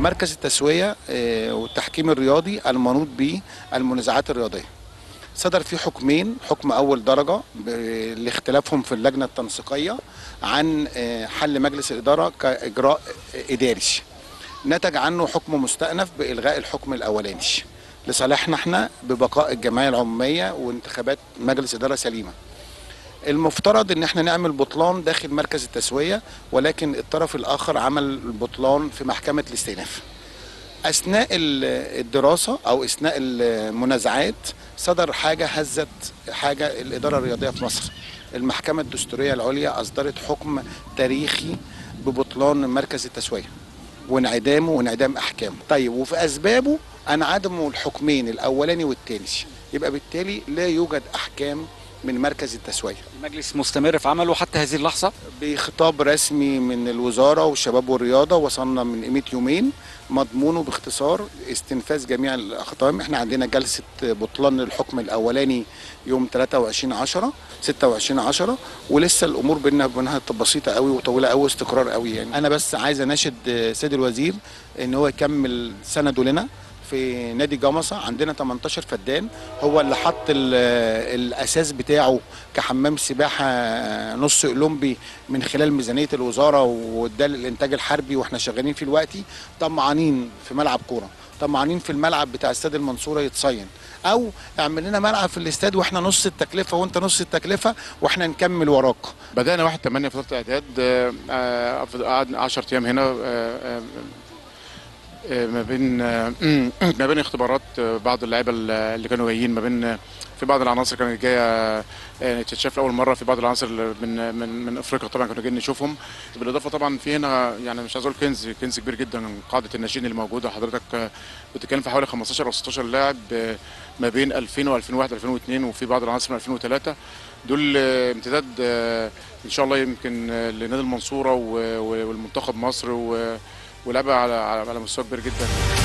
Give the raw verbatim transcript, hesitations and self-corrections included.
مركز التسوية والتحكيم الرياضي المنوط به المنازعات الرياضية. صدر فيه حكمين، حكم أول درجة لاختلافهم في اللجنة التنسيقية عن حل مجلس الإدارة كإجراء إداري. نتج عنه حكم مستأنف بإلغاء الحكم الأولاني لصالحنا احنا ببقاء الجمعية العمومية وانتخابات مجلس إدارة سليمة. المفترض ان احنا نعمل بطلان داخل مركز التسوية، ولكن الطرف الآخر عمل البطلان في محكمة الاستئناف. أثناء الدراسة أو أثناء المنازعات صدر حاجة هزت حاجة الإدارة الرياضية في مصر. المحكمة الدستورية العليا أصدرت حكم تاريخي ببطلان مركز التسوية وانعدامه وانعدام أحكامه. طيب، وفي أسبابه انعدموا الحكمين الأولاني والثاني، يبقى بالتالي لا يوجد أحكام من مركز التسوية. المجلس مستمر في عمله حتى هذه اللحظة؟ بخطاب رسمي من الوزارة والشباب والرياضة وصلنا من قيمة يومين، مضمونه باختصار استنفاذ جميع الأحكام. احنا عندنا جلسة بطلان الحكم الأولاني يوم ثلاثة وعشرين عشرة ستة وعشرين عشرة، ولسه الأمور بيننا وبينها بسيطة قوي وطويلة قوي واستقرار قوي. يعني أنا بس عايز أناشد سيد الوزير إن هو يكمل سنده لنا في نادي جمصة. عندنا تمنتاشر فدان، هو اللي حط الاساس بتاعه كحمام سباحه نص اولمبي من خلال ميزانيه الوزاره، وده للانتاج الحربي واحنا شغالين فيه دلوقتي. طمعانين في ملعب كوره، طمعانين في الملعب بتاع استاد المنصوره يتصين، او اعمل لنا ملعب في الاستاد واحنا نص التكلفه وانت نص التكلفه واحنا نكمل وراك. بدانا واحد تمانية فتره اعداد، قعدنا عشرة ايام هنا ما بين ما بين اختبارات بعض اللعيبه اللي كانوا جايين، ما بين في بعض العناصر كانت جايه تتشاف لاول مره، في بعض العناصر من من من افريقيا طبعا كانوا جايين نشوفهم. بالاضافه طبعا في هنا يعني مش عايز اقول كنز كنز كبير جدا، قاعده الناشئين اللي موجوده. حضرتك بتتكلم في حوالي خمستاشر او ستاشر لاعب ما بين ألفين وألفين وواحد ألفين واثنين، وفي بعض العناصر من ألفين وثلاثة. دول امتداد ان شاء الله يمكن لنادي المنصوره والمنتخب مصر، ولعبه على على مستوى كبير جدا.